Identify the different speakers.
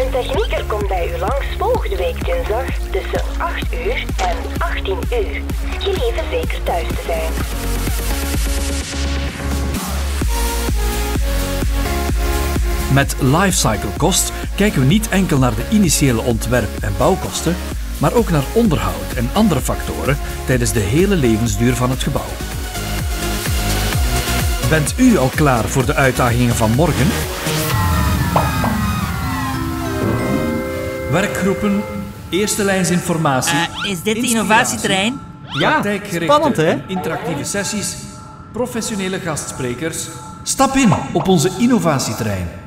Speaker 1: Een technieker komt bij u langs volgende week dinsdag tussen 8 uur en 18 uur. Gelieve zeker thuis te zijn.
Speaker 2: Met Lifecycle Cost kijken we niet enkel naar de initiële ontwerp- en bouwkosten, maar ook naar onderhoud en andere factoren tijdens de hele levensduur van het gebouw. Bent u al klaar voor de uitdagingen van morgen? Werkgroepen, eerste lijns informatie.
Speaker 3: Is dit de innovatieterrein?
Speaker 4: Ja,
Speaker 2: praktijkgerichte
Speaker 4: spannend hè?
Speaker 2: en interactieve sessies, professionele gastsprekers. Stap in op onze innovatieterrein.